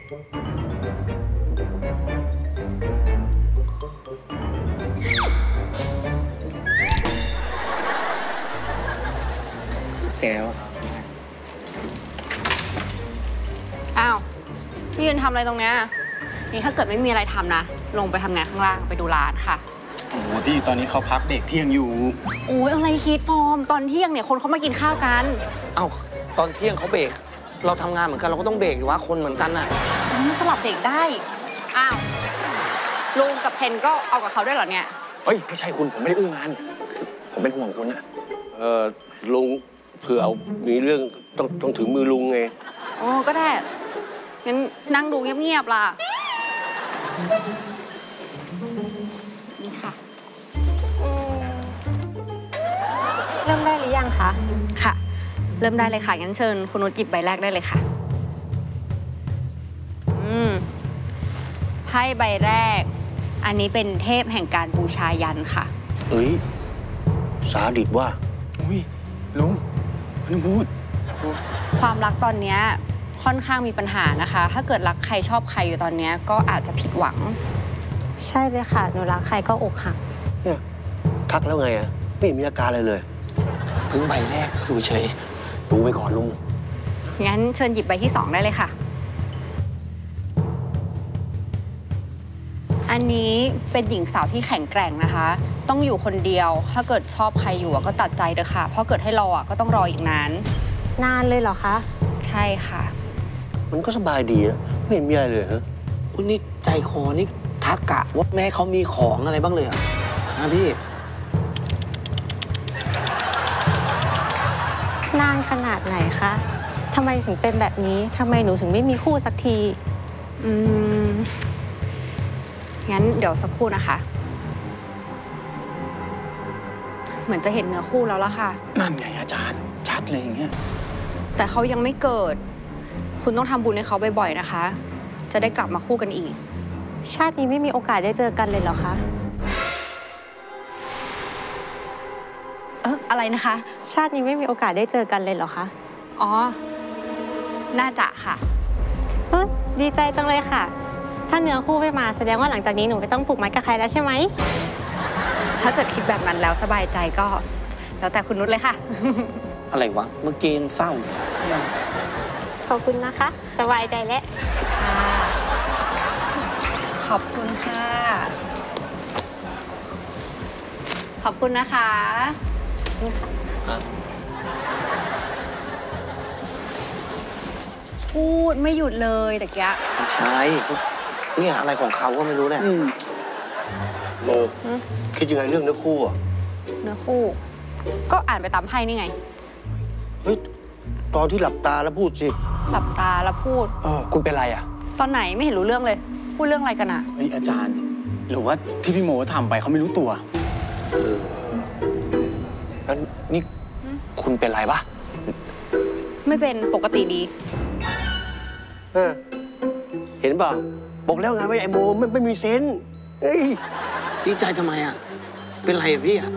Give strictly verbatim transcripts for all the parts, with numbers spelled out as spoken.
แก้วอ้าวพี่ยืนทำอะไรตรงเนี้ยนี่ถ้าเกิดไม่มีอะไรทำนะลงไปทำงานข้างล่างไปดูร้านค่ะโอ้พี่ตอนนี้เขาพักเด็กเที่ยงอยู่โอ้ยอะไรคิดฟอร์มตอนเที่ยงเนี่ยคนเขามากินข้าวกันเอ้าตอนเที่ยงเขาเบรกเราทำงานเหมือนกันเราก็ต้องเบรกอยู่ว่าคนเหมือนกันน่ะมันสลับเด็กได้อ้าวลุงกับเพนก็เอากับเขาด้วยเหรอเนี่ยเฮ้ยไม่ใช่คุณผมไม่ได้อื้องานผมเป็นห่วงคุณนะเออลุงเผื่อเอามีเรื่องต้องต้องถึงมือลุงไงอ๋อก็ได้งั้นนั่งดูเงียบๆล่ะนี่ค่ะเริ่มได้หรือยังคะค่ะเริ่มได้เลยค่ะงั้นเชิญคุณนุชหยิบใบแรกได้เลยค่ะอืมไพ่ใบแรกอันนี้เป็นเทพแห่งการบูชายันค่ะเอ้ยสาดิตว่าอุ้ยลุงไม่ต้องพูดความรักตอนนี้ค่อนข้างมีปัญหานะคะถ้าเกิดรักใครชอบใครอยู่ตอนนี้ก็อาจจะผิดหวังใช่เลยค่ะหนูรักใครก็อกหักเนี่ยทักแล้วไงอ่ะไม่มีอาการอะไรเลยเพิ่งใบแรกอยู่เฉยดูไปก่อนลุงงั้นเชิญหยิบใบที่สองได้เลยค่ะอันนี้เป็นหญิงสาวที่แข็งแกร่งนะคะต้องอยู่คนเดียวถ้าเกิดชอบใครอยู่ก็ตัดใจเถอะค่ะเพราะเกิดให้รอก็ต้องรออีกนานนานเลยเหรอคะใช่ค่ะมันก็สบายดีอะไม่เห็นมีอะไรเลยฮะคุณนี่ใจคอนี่ทักกะว่าแม่เขามีของอะไรบ้างเลยอะนะพี่นานขนาดไหนคะทำไมถึงเป็นแบบนี้ทำไมหนูถึงไม่มีคู่สักทีอืมงั้นเดี๋ยวสักครู่นะคะเหมือนจะเห็นเนื้อคู่แล้วล่ะค่ะนั่นไงอาจารย์ชัดเลยอย่างเงี้ยแต่เขายังไม่เกิดคุณต้องทำบุญให้เขาบ่อยๆนะคะจะได้กลับมาคู่กันอีกชาตินี้ไม่มีโอกาสได้เจอกันเลยเหรอคะเอออะไรนะคะชาตินี้ไม่มีโอกาสได้เจอกันเลยเหรอคะอ๋อน่าจะค่ะเฮ้ยดีใจจังเลยค่ะถ้าเนื้อคู่ไม่มาแสดงว่าหลังจากนี้หนูไม่ต้องผูกมัดกับใครแล้วใช่ไหมถ้าเกิดคิดแบบนั้นแล้วสบายใจก็แล้วแต่คุณนุชเลยค่ะอะไรวะเมื่อกี้เศร้าขอบคุณนะคะสบายใจแล้วขอบคุณค่ะขอบคุณนะคะพูดไม่หยุดเลยตะกี้ใช่เนี่ยอะไรของเขาก็ไม่รู้เนี่ยโมคิดยังไงเรื่องเนื้อคู่อ่ะเนื้อคู่ก็อ่านไปตามไพ่นี่ไงเฮ้ยตอนที่หลับตาแล้วพูดสิหลับตาแล้วพูดเออคุณเป็นไรอ่ะตอนไหนไม่เห็นรู้เรื่องเลยพูดเรื่องอะไรกันอ่ะเฮ้ยอาจารย์หรือว่าที่พี่โมทำไปเขาไม่รู้ตัวเออแล้วนี่คุณเป็นไรปะไม่เป็นปกติดีเออเห็นเปล่าบอกแล้วไงว่าไอ้โมไม่ไม่มีเซนส์เฮ้ยดีใจทำไมอ่ะเป็นไรอ่ะพี่อ่ะ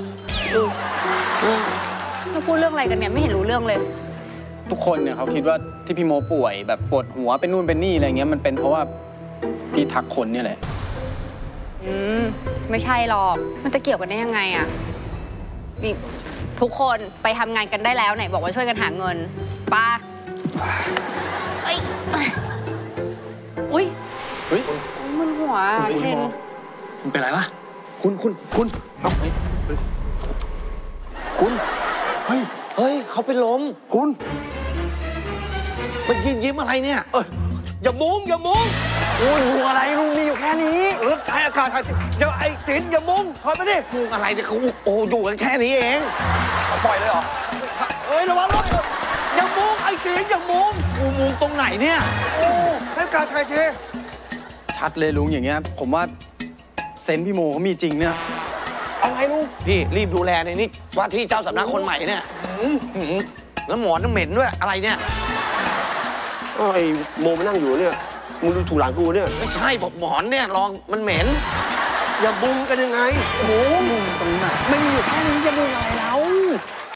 ถ้าพูดเรื่องอะไรกันเนี่ยไม่เห็นรู้เรื่องเลยทุกคนเนี่ยเขาคิดว่าที่พี่โมป่วยแบบปวดหัวเป็นนู่นเป็นนี่อะไรเงี้ยมันเป็นเพราะว่าพี่ทักคนเนี่ยแหละอืมไม่ใช่หรอกมันจะเกี่ยวกันได้ยังไงอ่ะนี่ทุกคนไปทำงานกันได้แล้วไหนบอกว่าช่วยกันหาเงินป้าเอ้ยอุ้ยเฮ้ยมันหัวเห็นคุณเป็นไรวะคุณคุณคุณคุณเฮ้ยเฮ้ยเขาเป็นลมคุณมันยิ้มยิ้มอะไรเนี่ยเอออย่ามุงอย่ามุงโอ้ยหัวอะไรลุงมีอยู่แค่นี้เออถ่ายอากาศถ่ายอย่าไอ้สินอย่ามุงถอยไปดิมุงอะไรเนี่ยเขาโอ้อยู่กันแค่นี้เองปล่อยเลยเหรอเอ้ยระวังรถอย่ามุงไอ้สินอย่ามุงกูมุงตรงไหนเนี่ยโอ้ให้อากาศถ่ายเทชัดเลยลุงอย่างเงี้ยผมว่าเซนพี่โมเขามีจริงเนี่ยอะไรลุงพี่รีบดูแลในนี้ว่าที่เจ้าสำนักคนใหม่เนี่ยแล้วหมอนน้ำเหม็นด้วยอะไรเนี่ยไอ้โมมานั่งอยู่เนี่ยมึงดูถูกหลังกูเนี่ยไม่ใช่บอกหมอนเนี่ยลองมันเหม็นอย่าบุ้งกันยังไงโอ้โหตรงไหนไม่มีอยู่แค่นี้จะบุ้งอะไรแล้ว